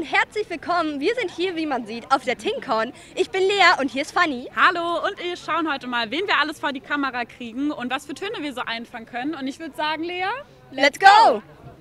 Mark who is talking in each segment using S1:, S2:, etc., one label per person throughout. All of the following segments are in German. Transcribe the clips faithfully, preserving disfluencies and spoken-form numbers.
S1: und herzlich willkommen. Wir sind hier, wie man sieht, auf der TinkCon. Ich bin Lea und hier ist Fanny.
S2: Hallo, und wir schauen heute mal, wen wir alles vor die Kamera kriegen und was für Töne wir so einfangen können. Und ich würde sagen, Lea,
S1: let's go!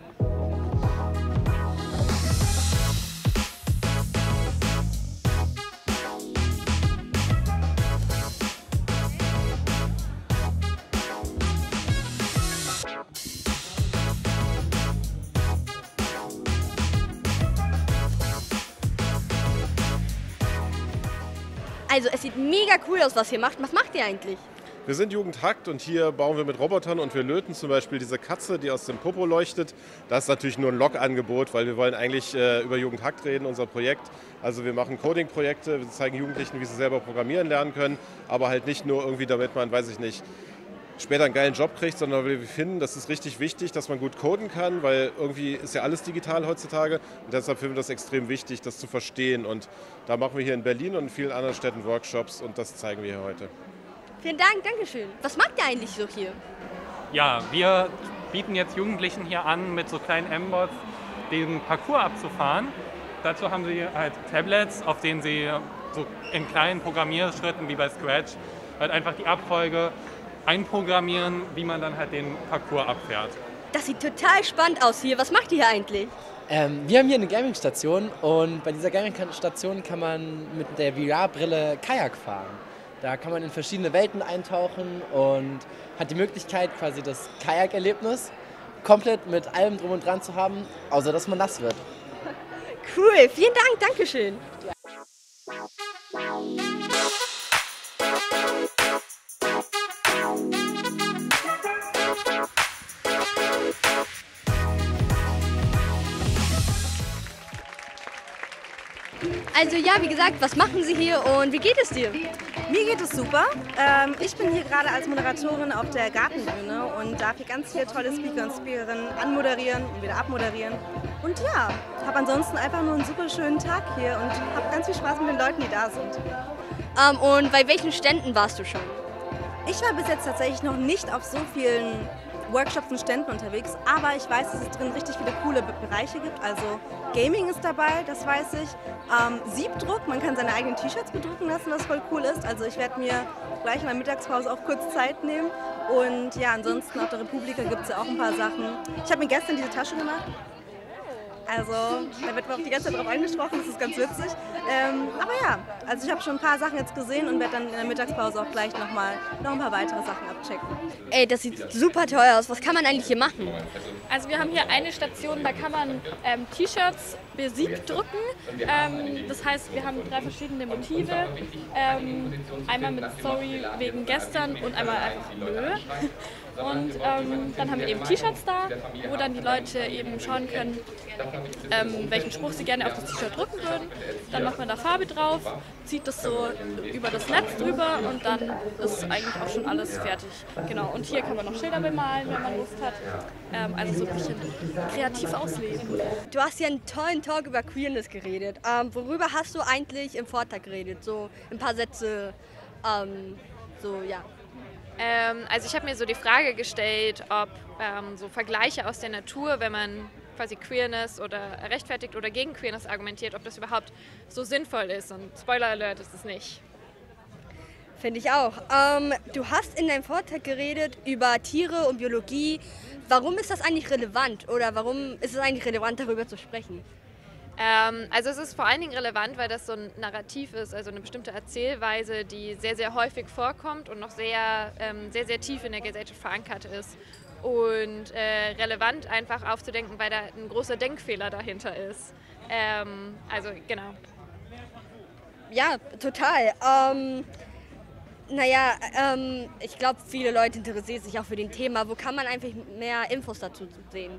S1: Also es sieht mega cool aus, was ihr macht. Was macht ihr eigentlich?
S3: Wir sind Jugend Hackt und hier bauen wir mit Robotern und wir löten zum Beispiel diese Katze, die aus dem Popo leuchtet. Das ist natürlich nur ein Log-Angebot, weil wir wollen eigentlich äh, über Jugend Hackt reden, unser Projekt. Also wir machen Coding-Projekte, wir zeigen Jugendlichen, wie sie selber programmieren lernen können, aber halt nicht nur irgendwie, damit man, weiß ich nicht, später einen geilen Job kriegt, sondern wir finden, das ist richtig wichtig, dass man gut coden kann, weil irgendwie ist ja alles digital heutzutage und deshalb finden wir das extrem wichtig, das zu verstehen. Und da machen wir hier in Berlin und in vielen anderen Städten Workshops und das zeigen wir hier heute.
S1: Vielen Dank, Dankeschön. Was macht ihr eigentlich so hier?
S4: Ja, wir bieten jetzt Jugendlichen hier an, mit so kleinen M-Bots den Parcours abzufahren. Dazu haben sie halt Tablets, auf denen sie so in kleinen Programmierschritten wie bei Scratch halt einfach die Abfolge einprogrammieren, wie man dann halt den Parcours abfährt.
S1: Das sieht total spannend aus hier. Was macht ihr hier eigentlich?
S5: Ähm, wir haben hier eine Gaming-Station und bei dieser Gaming-Station kann man mit der V R-Brille Kajak fahren. Da kann man in verschiedene Welten eintauchen und hat die Möglichkeit, quasi das Kajak-Erlebnis komplett mit allem drum und dran zu haben, außer dass man nass wird.
S1: Cool, vielen Dank, Dankeschön. Also ja, wie gesagt, was machen Sie hier und wie geht es dir?
S6: Mir geht es super. Ähm, ich bin hier gerade als Moderatorin auf der Gartenbühne und darf hier ganz viele tolle Speaker und Speakerinnen anmoderieren und wieder abmoderieren. Und ja, habe ansonsten einfach nur einen super schönen Tag hier und habe ganz viel Spaß mit den Leuten, die da sind.
S1: Ähm, und bei welchen Ständen warst du schon?
S6: Ich war bis jetzt tatsächlich noch nicht auf so vielen Workshops und Ständen unterwegs, aber ich weiß, dass es drin richtig viele coole Bereiche gibt. Also Gaming ist dabei, das weiß ich. Ähm, Siebdruck, man kann seine eigenen T-Shirts bedrucken lassen, was voll cool ist. Also ich werde mir gleich in der Mittagspause auch kurz Zeit nehmen. Und ja, ansonsten auf der Republika gibt es ja auch ein paar Sachen. Ich habe mir gestern diese Tasche gemacht. Also da wird man auch die ganze Zeit drauf angesprochen, das ist ganz witzig. Ähm, aber ja, also ich habe schon ein paar Sachen jetzt gesehen und werde dann in der Mittagspause auch gleich noch mal noch ein paar weitere Sachen abchecken.
S1: Ey, das sieht super teuer aus. Was kann man eigentlich hier machen?
S7: Also wir haben hier eine Station, da kann man ähm, T-Shirts besiegt drucken. Ähm, das heißt, wir haben drei verschiedene Motive. Ähm, einmal mit Story wegen gestern und einmal einfach Nö. Und ähm, dann haben wir eben T-Shirts da, wo dann die Leute eben schauen können, ähm, welchen Spruch sie gerne auf das T-Shirt drucken würden. Dann macht man da Farbe drauf, zieht das so über das Netz drüber und dann ist eigentlich auch schon alles fertig. Genau. Und hier kann man noch Schilder bemalen, wenn man Lust hat. Ähm, also so ein bisschen kreativ ausleben.
S1: Du hast hier einen tollen Talk über Queerness geredet. Ähm, worüber hast du eigentlich im Vortrag geredet? So ein paar Sätze, ähm, so ja.
S8: Ähm, also ich habe mir so die Frage gestellt, ob ähm, so Vergleiche aus der Natur, wenn man quasi Queerness oder rechtfertigt oder gegen Queerness argumentiert, ob das überhaupt so sinnvoll ist. Und Spoiler Alert ist es nicht.
S1: Finde ich auch. Ähm, du hast in deinem Vortrag geredet über Tiere und Biologie. Warum ist das eigentlich relevant oder warum ist es eigentlich relevant, darüber zu sprechen?
S8: Ähm, also es ist vor allen Dingen relevant, weil das so ein Narrativ ist, also eine bestimmte Erzählweise, die sehr, sehr häufig vorkommt und noch sehr, ähm, sehr, sehr tief in der Gesellschaft verankert ist. Und äh, relevant einfach aufzudenken, weil da ein großer Denkfehler dahinter ist. Ähm, also genau.
S1: Ja, total. Ähm, naja, ähm, ich glaube, viele Leute interessieren sich auch für den Thema. Wo kann man einfach mehr Infos dazu sehen?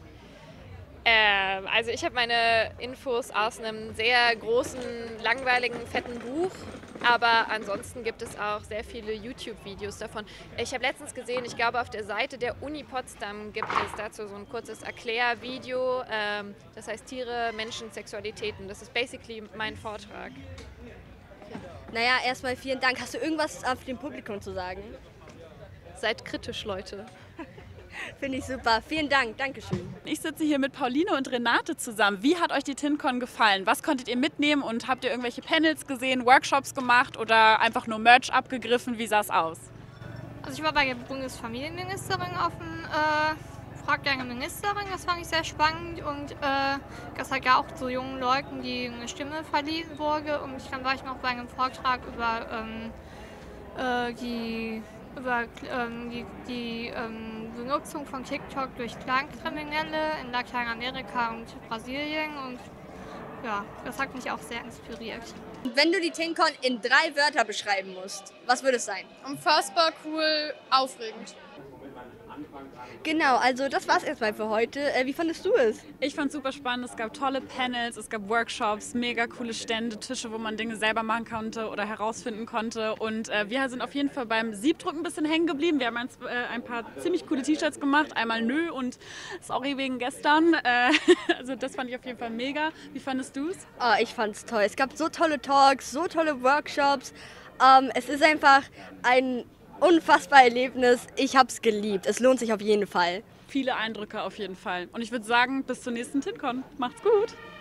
S8: Ähm, also ich habe meine Infos aus einem sehr großen, langweiligen, fetten Buch, aber ansonsten gibt es auch sehr viele YouTube-Videos davon. Ich habe letztens gesehen, ich glaube auf der Seite der Uni Potsdam gibt es dazu so ein kurzes Erklärvideo, ähm, das heißt Tiere, Menschen, Sexualitäten. Das ist basically mein Vortrag.
S1: Naja, erstmal vielen Dank. Hast du irgendwas auf dem Publikum zu sagen?
S8: Seid kritisch, Leute.
S1: Finde ich super. Vielen Dank. Dankeschön.
S2: Ich sitze hier mit Pauline und Renate zusammen. Wie hat euch die TinCon gefallen? Was konntet ihr mitnehmen und habt ihr irgendwelche Panels gesehen, Workshops gemacht oder einfach nur Merch abgegriffen? Wie sah es aus?
S9: Also ich war bei der Bundesfamilienministerin auf dem äh, Frag deine Ministerin, das fand ich sehr spannend und äh, das hat ja auch zu jungen Leuten, die eine Stimme verliehen wurde und dann war ich noch bei einem Vortrag über ähm, äh, die über ähm, die, die ähm, Benutzung von TikTok durch Clankriminelle in Lateinamerika und Brasilien und ja, das hat mich auch sehr inspiriert.
S1: Wenn du die TinCon in drei Wörter beschreiben musst, was würde es sein?
S10: Unfassbar cool, aufregend.
S1: Genau, also das war's erstmal für heute. Äh, wie fandest du es?
S2: Ich fand es super spannend. Es gab tolle Panels, es gab Workshops, mega coole Stände, Tische, wo man Dinge selber machen konnte oder herausfinden konnte. Und äh, wir sind auf jeden Fall beim Siebdruck ein bisschen hängen geblieben. Wir haben ein, äh, ein paar ziemlich coole T-Shirts gemacht. Einmal Nö und Sorry wegen gestern. Äh, also das fand ich auf jeden Fall mega. Wie fandest du es?
S1: Oh, ich fand's toll. Es gab so tolle Talks, so tolle Workshops. Ähm, es ist einfach ein unfassbar Erlebnis. Ich hab's geliebt. Es lohnt sich auf jeden Fall.
S2: Viele Eindrücke auf jeden Fall. Und ich würde sagen, bis zur nächsten TinCon. Macht's gut!